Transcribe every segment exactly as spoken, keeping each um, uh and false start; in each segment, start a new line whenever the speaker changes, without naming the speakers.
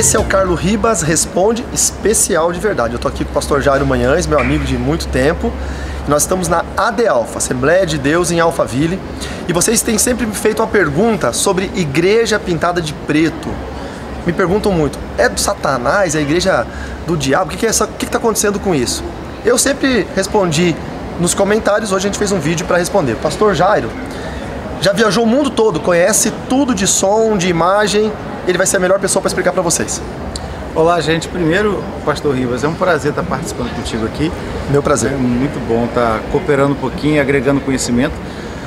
Esse é o Carlos Ribas Responde Especial de Verdade. Eu tô aqui com o pastor Jairo Manhães, meu amigo de muito tempo. Nós estamos na A D Alpha, Assembleia de Deus em Alphaville. E vocês têm sempre me feito uma pergunta sobre igreja pintada de preto. Me perguntam muito, é do Satanás, é a igreja do diabo? O que que é essa, o que está acontecendo com isso? Eu sempre respondi nos comentários, hoje a gente fez um vídeo para responder. O pastor Jairo já viajou o mundo todo, conhece tudo de som, de imagem, ele vai ser a melhor pessoa para explicar para vocês.
Olá, gente. Primeiro, pastor Ribas, é um prazer estar participando contigo aqui.
Meu prazer.
É muito bom estar cooperando um pouquinho, agregando conhecimento.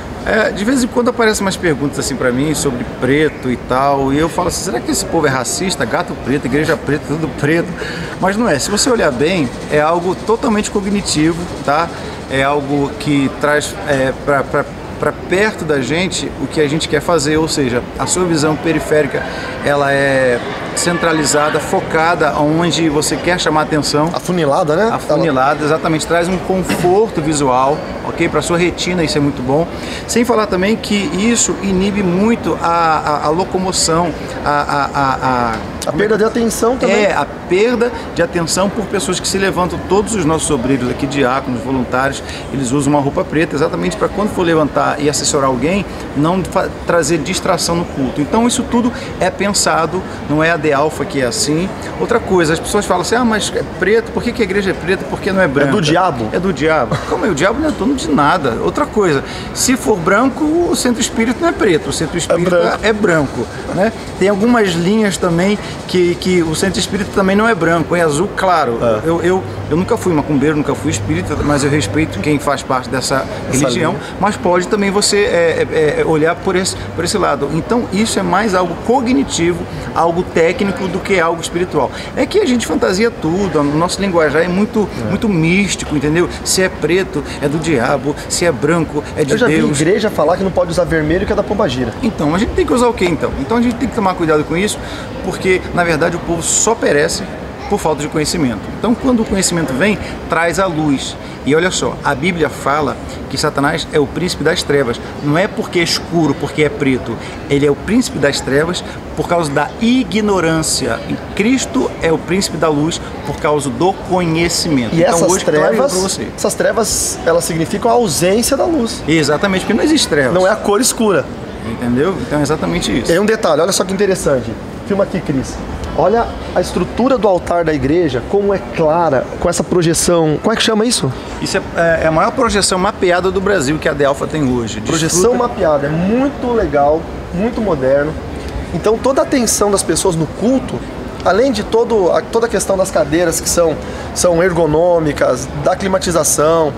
É, de vez em quando aparecem umas perguntas assim para mim sobre preto e tal, e eu falo assim, será que esse povo é racista? Gato preto, igreja preta, tudo preto. Mas não é. Se você olhar bem, é algo totalmente cognitivo, tá? É algo que traz é, para para perto da gente o que a gente quer fazer, ou seja, a sua visão periférica ela é centralizada, focada onde você quer chamar atenção.
Afunilada, né?
Afunilada, exatamente, traz um conforto visual, ok? Para sua retina isso é muito bom. Sem falar também que isso inibe muito a, a, a locomoção, a, a, a, a,
a perda de atenção também.
É, a perda de atenção por pessoas que se levantam. Todos os nossos obreiros aqui, diáconos, voluntários, eles usam uma roupa preta exatamente para quando for levantar e assessorar alguém, não trazer distração no culto. Então isso tudo é pensado, não é a D Alpha que é assim. Outra coisa, as pessoas falam assim, ah, mas é preto, por que, que a igreja é preta, por que não é branca?
É do diabo?
É do diabo. Como é? O diabo não é dono de nada. Outra coisa, se for branco, o centro espírita não é preto, o centro espírita é branco, é branco, né? Tem algumas linhas também que, que o centro espírita também não é branco, é azul claro. É. Eu, eu, eu nunca fui macumbeiro, nunca fui espírita, mas eu respeito quem faz parte dessa religião, mas pode também você é, é, é, olhar por esse, por esse lado. Então isso é mais algo cognitivo, algo técnico do que algo espiritual. É que a gente fantasia tudo, o nosso linguajar é muito, é. muito místico, entendeu? Se é preto, é do diabo, se é branco, é de Deus.
Eu já vi igreja falar que não pode usar vermelho, que é da pombagira.
Então, a gente tem que usar o que então? Então a gente tem que tomar cuidado com isso, porque na verdade o povo só perece por falta de conhecimento. Então quando o conhecimento vem, traz a luz. E olha só, a Bíblia fala que Satanás é o príncipe das trevas. Não é porque é escuro, porque é preto. Ele é o príncipe das trevas por causa da ignorância. E Cristo é o príncipe da luz por causa do conhecimento.
E
então,
essas
hoje,
trevas,
você.
essas trevas, elas significam a ausência da luz.
Exatamente, porque não existe trevas.
Não é a cor escura.
Entendeu? Então é exatamente isso.
E um detalhe, olha só que interessante. Filma aqui, Cris. Olha a estrutura do altar da igreja, como é clara, com essa projeção. Como é que chama isso?
Isso é, é a maior projeção mapeada do Brasil que a D Alpha tem hoje.
Projeção
Desfruta...
mapeada, é muito legal, muito moderno. Então toda a atenção das pessoas no culto, além de todo, a, toda a questão das cadeiras que são, são ergonômicas, da climatização,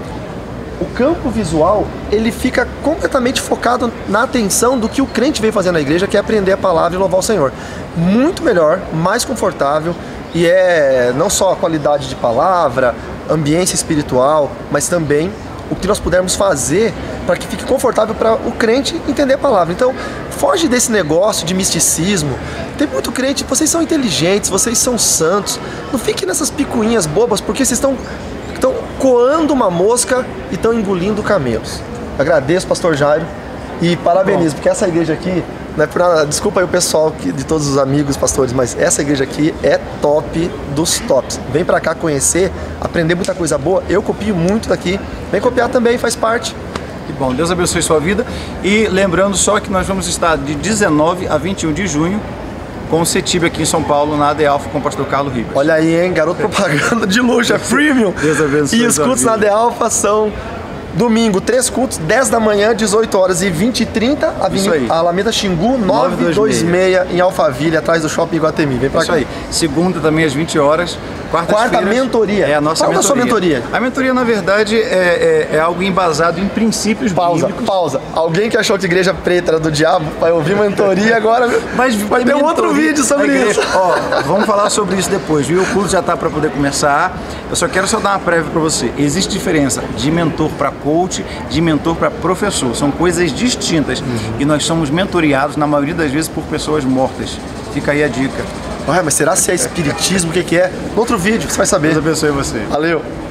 o campo visual, ele fica completamente focado na atenção do que o crente veio fazer na igreja, que é aprender a palavra e louvar o Senhor. Muito melhor, mais confortável, e é não só a qualidade de palavra, ambiência espiritual, mas também o que nós pudermos fazer para que fique confortável para o crente entender a palavra. Então, foge desse negócio de misticismo. Tem muito crente, vocês são inteligentes, vocês são santos. Não fiquem nessas picuinhas bobas, porque vocês estão estão coando uma mosca e estão engolindo camelos. Agradeço, pastor Jairo, e parabenizo, porque essa igreja aqui, não é por nada, desculpa aí o pessoal que, de todos os amigos pastores, mas essa igreja aqui é top dos tops. Vem pra cá conhecer, aprender muita coisa boa. Eu copio muito daqui, vem copiar também, faz parte.
Que bom, Deus abençoe sua vida. E lembrando só que nós vamos estar de dezenove a vinte e um de junho com o CETIB aqui em São Paulo, na A D Alpha, com o pastor Carlos Ribas.
Olha aí, hein, garoto propaganda de luxo, é premium.
Deus abençoe.
E os cultos na A D Alpha são domingo, três cultos, dez da manhã, dezoito horas e vinte e trinta, Avenida Alameda Xingu, novecentos e vinte e seis, em Alphaville, atrás do Shopping Iguatemi. Vem pra
Isso
cá.
aí. Segunda também às vinte horas.
Quarta mentoria.
É a nossa
Qual
mentoria.
É a sua mentoria?
A mentoria, na verdade, é, é, é algo embasado em princípios
pausa,
bíblicos.
Pausa, Alguém que achou que igreja preta era do diabo vai ouvir mentoria agora.
Mas
vai ter um outro vídeo sobre isso.
Ó, vamos falar sobre isso depois, viu? O curso já tá para poder começar. Eu só quero só dar uma prévia para você. Existe diferença de mentor para coach, de mentor para professor. São coisas distintas. Uhum. E nós somos mentoriados, na maioria das vezes, por pessoas mortas. Fica aí a dica.
Ué, mas será se é espiritismo? O que, que é? No outro vídeo, você vai saber.
Deus abençoe você.
Valeu.